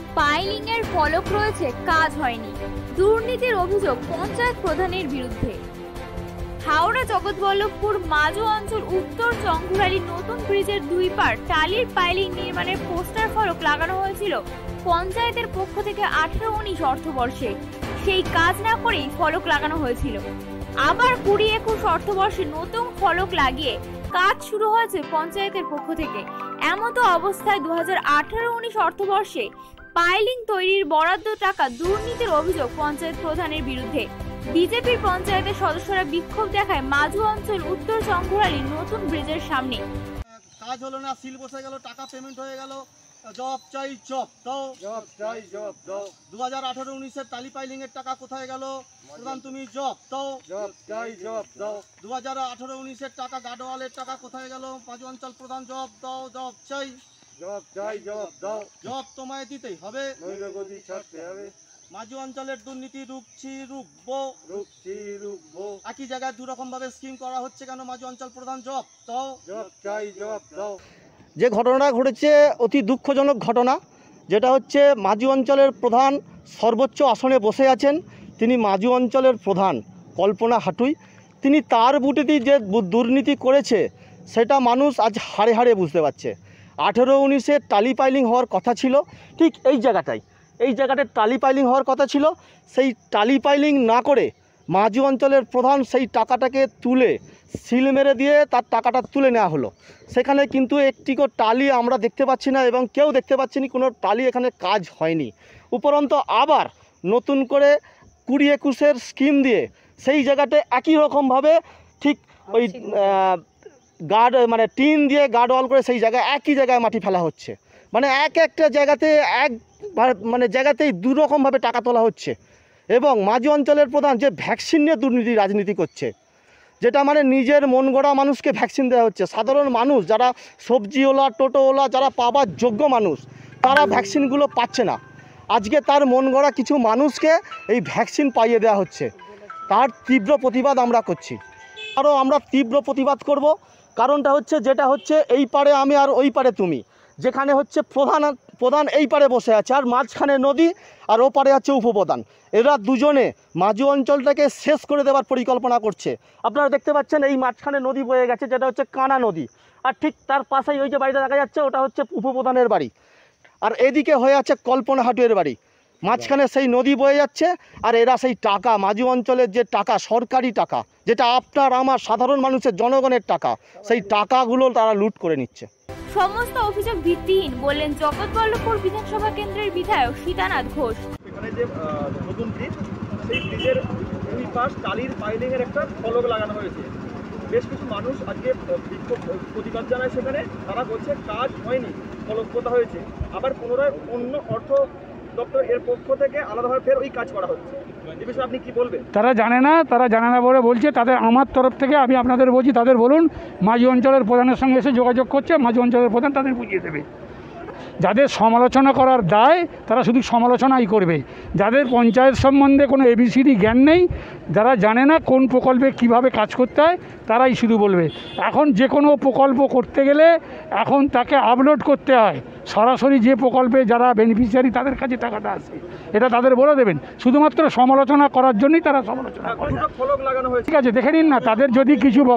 Piling এর ফলক রয়েছে, কাজ হয়নি। দুর্নীতির অভিযোগ পঞ্চায়েত প্রধানের বিরুদ্ধে। হাওড়া জগৎবল্লভপুর মাজু অঞ্চল উত্তর চংঘুরালি নতুন ব্রিজের দুই পার টালির পাইলিং নির্মাণের পোস্টার ফলক লাগানো হয়েছিল পঞ্চায়েতের পক্ষ থেকে 18-19 অর্থবর্ষে। সেই কাজ না করেই ফলক লাগানো হয়েছিল। আবার 20-21 অর্থবর্ষে নতুন ফলক লাগিয়ে কাজ শুরু হয়েছে পঞ্চায়েতের পক্ষ থেকে। এমতো অবস্থায় 2018-19 অর্থবর্ষে পাইলিং তৈরির বরাদ্দ টাকা দুর্নীতির অভিযোগ পঞ্চায়েত প্রধানের বিরুদ্ধে। বিজেপির পঞ্চায়েতের সদস্যরা বিক্ষোভ দেখায় মাজু অঞ্চল উত্তর চংঘুরালি নতুন ব্রিজের সামনে। কাজ হলো না, সিল বসে গেল, টাকা পেমেন্ট হয়ে গেল, জব চাই জব দাও, জব চাই জব দাও। 2018-19 টালি পাইলিং এর টাকা কোথায় গেল? প্রধান তুমি জব দাও, জব চাই জব দাও। 2018-19 টাকা গার্ডওয়ালের টাকা কোথায় গেল? মাজু অঞ্চল প্রধান জব দাও, জব চাই জব চাই জব দাও। জব তোমায় দিতেই হবে, নইলে গদি ছাড়তে হবে। মাজু অঞ্চলের দুর্নীতি রুখবো। একই জায়গায় দুরকম ভাবে স্কিম করা হচ্ছে কেন? মাজু অঞ্চল প্রধান জব দাও, জব চাই জব দাও। যে ঘটনাটা ঘটেছে অতি দুঃখজনক ঘটনা, যেটা হচ্ছে মাজু অঞ্চলের প্রধান সর্বোচ্চ আসনে বসে আছেন। তিনি মাজু অঞ্চলের প্রধান কল্পনা হাটুই। তিনি তার বুটেতেই যে দুর্নীতি করেছে সেটা মানুষ আজ হাড়ে হাড়ে বুঝতে পারছে। 18-19 টালি পাইলিং হওয়ার কথা ছিল, ঠিক এই জায়গাটায় টালি পাইলিং হওয়ার কথা ছিল। সেই টালি পাইলিং না করে মাজু অঞ্চলের প্রধান সেই টাকাটাকে তুলে সিল মেরে দিয়ে তার টাকাটা তুলে নেওয়া হলো। সেখানে কিন্তু একটিও টালি আমরা দেখতে পাচ্ছি না এবং কেউ দেখতে পাচ্ছি না, কোনো টালি এখানে কাজ হয়নি। উপরন্ত আবার নতুন করে 20-21 স্কিম দিয়ে সেই জায়গাতে একই রকমভাবে ঠিক ওই টিন দিয়ে গার্ড ওয়াল করে সেই জায়গায় একই জায়গায় মাটি ফেলা হচ্ছে। মানে একটা জায়গাতে জায়গাতেই দুরকমভাবে টাকা তোলা হচ্ছে। এবং মাজু অঞ্চলের প্রধান যে ভ্যাকসিন নিয়ে রাজনীতি করছে, যেটা নিজের মন গড়া মানুষকে ভ্যাকসিন দেওয়া হচ্ছে। সাধারণ মানুষ যারা সবজিওয়ালা, টোটোওয়ালা, যারা পাবার যোগ্য মানুষ, তারা ভ্যাকসিনগুলো পাচ্ছে না। আজকে তার মন গড়া কিছু মানুষকে এই ভ্যাকসিন পাইয়ে দেওয়া হচ্ছে। তার তীব্র প্রতিবাদ আমরা করছি। আরও আমরা তীব্র প্রতিবাদ করব। কারণটা হচ্ছে, যেটা হচ্ছে এই পারে আমি আর ওই পারে তুমি, যেখানে হচ্ছে প্রধান এই পারে বসে আছে আর মাঝখানে নদী আর ও পারে আছে উপপ্রধান। এরা দুজনে মাজু অঞ্চলটাকে শেষ করে দেওয়ার পরিকল্পনা করছে। আপনারা দেখতে পাচ্ছেন এই মাঝখানে নদী বয়ে গেছে, যেটা হচ্ছে কানা নদী, আর ঠিক তার পাশেই ওই যে বাড়িটা দেখা যাচ্ছে ওটা হচ্ছে উপপ্রধানের বাড়ি, আর এদিকে হয়ে আছে কল্পনা হাটুয়ের বাড়ি। মাঝখানে সেই নদী বয়ে যাচ্ছে আর এরা সেই টাকা, মাজু অঞ্চলের যে টাকা, সরকারি টাকা, যেটা আপনার আমার সাধারণ মানুষের জনগণের টাকা, সেই টাকাগুলো তারা লুট করে নিচ্ছে। সমস্ত অভিযোগ ভিত্তিহীন বললেন জগৎবল্লভপুর বিধানসভা কেন্দ্রের বিধায়ক সীতানাথ ঘোষ। এখানে যে নতুন ব্রিজ, সেই ব্রিজের দুই পাশ টালির পাইলিং এর একটা ফলক লাগানো হয়েছে। বেশ কিছু মানুষ আজকে প্রতিবাদ জানায় সেখানে। তারা বলছে কাজ হয়নি, ফলক পোতা হয়েছে। আবার পুনরায় অন্য অর্থ দপ্তর এর পক্ষ থেকে আলাদাভাবে ফের ওই কাজ করা হচ্ছে। এই বিষয়ে আপনি কি বলবেন? তারা জানে না বলে বলছে। তাদের আমার তরফ থেকে আমি আপনাদের বলছি, তাদের বলুন মাজু অঞ্চলের প্রধানের সঙ্গে এসে যোগাযোগ করছে, মাজু অঞ্চলের প্রধান তাদের বুঝিয়ে দেবে। যাদের সমালোচনা করার দায় তারা শুধু সমালোচনাই করবে। যাদের পঞ্চায়েত সম্বন্ধে কোনো এবিসিডি জ্ঞান নেই, যারা জানে না কোন প্রকল্পে কিভাবে কাজ করতে হয়, তারাই শুধু বলবে। এখন যে কোনো প্রকল্প করতে গেলে এখন তাকে আপলোড করতে হয়, সরাসরি যে প্রকল্পে যারা বেনিফিশিয়ারি তাদের কাছে টাকাটা আসে, এটা তাদের বলে দেবেন। শুধুমাত্র সমালোচনা করার জন্যই তারা সমালোচনা করে। ঠিক আছে, দেখে নিন না। তাদের যদি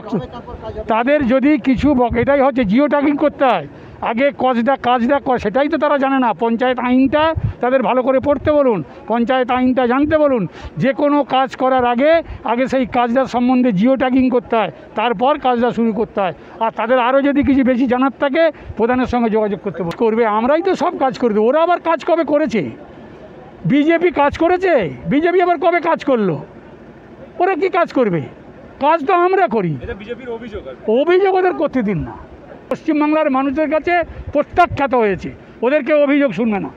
কিছু এটাই হচ্ছে জিও ট্যাগিং করতে হয়। আগে কাজটা সেটাই তো তারা জানে না। পঞ্চায়েত আইনটা তাদের ভালো করে পড়তে বলুন, পঞ্চায়েত আইনটা জানতে বলুন। যে কোনো কাজ করার আগে সেই কাজটার সম্বন্ধে জিও ট্যাগিং করতে হয়, তারপর কাজটা শুরু করতে হয়। আর তাদের আরও যদি কিছু বেশি জানার থাকে প্রধানের সঙ্গে যোগাযোগ করবে। আমরাই তো সব কাজ করে দেবো। ওরা আবার কাজ কবে করেছে? বিজেপি কাজ করেছে? বিজেপি আবার কবে কাজ করলো? ওরা কি কাজ করবে? কাজ তো আমরা করি। অভিযোগ ওদের করতে দিন না। পশ্চিমবাংলার মানুষের কাছে প্রত্যাখ্যাত হয়েছে, ওদেরকে অভিযোগ শুনবে না।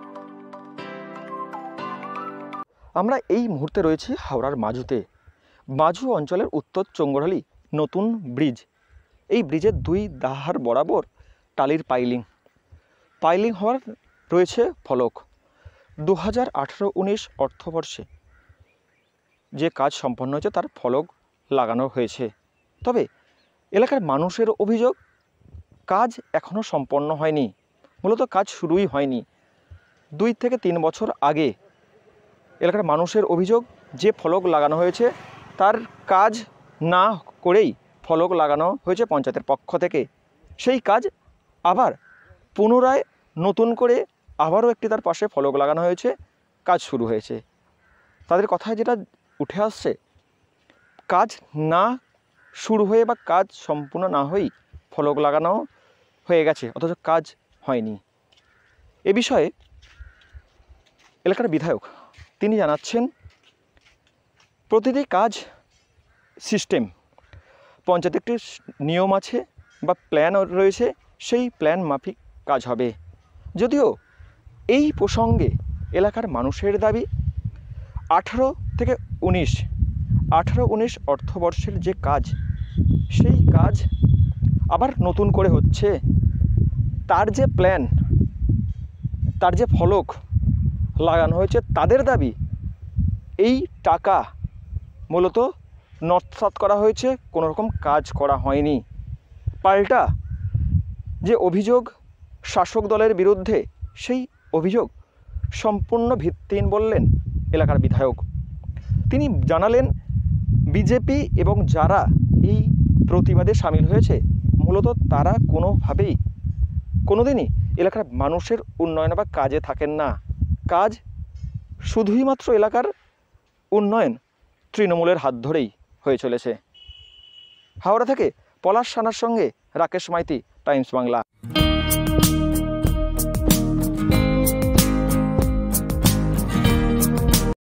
আমরা এই মুহূর্তে রয়েছি হাওড়ার মাজুতে। মাজু অঞ্চলের উত্তর চংঘুরালি নতুন ব্রিজ। এই ব্রিজের দুই দাহার বরাবর টালির পাইলিং হওয়ার রয়েছে ফলক। 2018-19 অর্থবর্ষে যে কাজ সম্পন্ন হয়েছে তার ফলক লাগানো হয়েছে। তবে এলাকার মানুষের অভিযোগ, কাজ এখনও সম্পন্ন হয়নি, মূলত কাজ শুরুই হয়নি। 2 থেকে 3 বছর আগে এলাকার মানুষের অভিযোগ যে ফলক লাগানো হয়েছে তার কাজ না করেই ফলক লাগানো হয়েছে পঞ্চায়েতের পক্ষ থেকে। সেই কাজ আবার পুনরায় নতুন করে আবারও একটি তার পাশে ফলক লাগানো হয়েছে, কাজ শুরু হয়েছে। তাদের কথায় যেটা উঠে আসছে, কাজ না শুরু হয়ে বা কাজ সম্পূর্ণ না হয়েই ফলক লাগানো হয়ে গেছে, অথচ কাজ হয়নি। এ বিষয়ে এলাকার বিধায়ক তিনি জানাচ্ছেন, প্রতিটি কাজ সিস্টেম, পঞ্চায়েত একটি নিয়ম আছে বা প্ল্যান রয়েছে, সেই প্ল্যান মাফিক কাজ হবে। যদিও এই প্রসঙ্গে এলাকার মানুষের দাবি 18-19 অর্থবর্ষের যে কাজ, সেই কাজ আবার নতুন করে হচ্ছে। তার যে প্ল্যান, তার যে ফলক লাগানো হয়েছে, তাদের দাবি এই টাকা মূলত নস্যাৎ করা হয়েছে, কোনো রকম কাজ করা হয়নি। পাল্টা যে অভিযোগ শাসক দলের বিরুদ্ধে, সেই অভিযোগ সম্পূর্ণ ভিত্তিহীন বললেন এলাকার বিধায়ক। তিনি জানালেন, বিজেপি এবং যারা এই প্রতিবাদে সামিল হয়েছে মূলত তারা কোনোভাবেই কোনোদিনই এলাকার মানুষের উন্নয়ন বা কাজে থাকেন না। কাজ শুধুই মাত্র এলাকার উন্নয়ন তৃণমূলের হাত ধরেই হয়ে চলেছে। হাওড়া থেকে পলাশ সানার সঙ্গে রাকেশ মাইতি, টাইমস বাংলা।